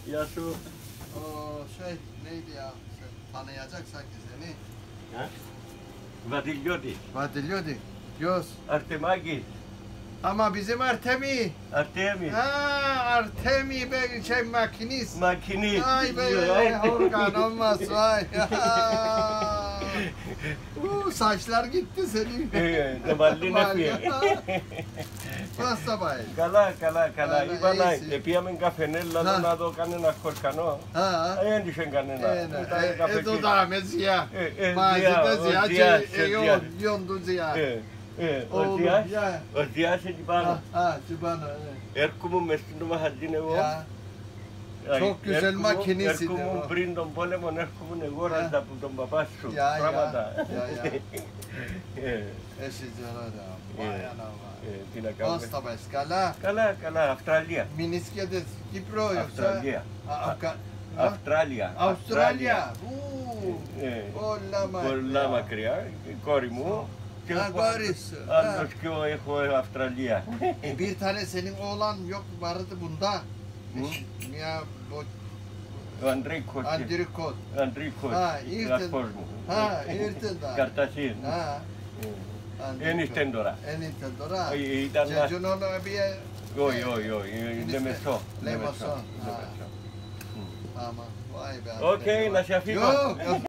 Gel şu. Şey neydi ya? Tanıyacak sanki seni. Ha? Vatili. Vatili. Diyoruz. Artemagis. Ama bizim Artemis. Artemis. Ha, Artemis be şey makinist. Makinist. Ay be organ olmaz vay. Saçlar gitti senin. Taballina pie. Basta bay. Καλά. Είπα πήγαμε καφενέλα να δω κανένα χορκανό. Δεν είχε κανένα. Εδώ τα μεσιά. Μαζί τα ζιά και γιον του ζιά. Ο Διάς εκεί πάνω. Εκεί πάνω. Έρχομαι μες στην μαχαζίν εγώ. Çok güzel makinesi. Έρχομαι πριν τον πόλεμο, έρχομαι εγώ ράζα από τον παπά σου. Πράγματα. Εσύ ζεράδα. Vay anam. Τι να κάνουμε. Πώς τα πας, καλά. Καλά, Αυστραλία. Μηνίσκεται Κύπρο, Αυστραλία. Αυστραλία. Αυστραλία. Πολλά μακριά. Η κόρη μου. Κόρης. Άλλος και εγώ έχω Αυστραλία. Bir tane senin oğlan yok vardı bunda. Μια Ο Αντρίκος. Αντρίκος. Γραφός μου. Ήρθε τα. Καρτασίν. Εν είστε τώρα. Ήταν να... Όχι, είναι μεσό. Λεμεσό. Οκ, να σε αφήσω.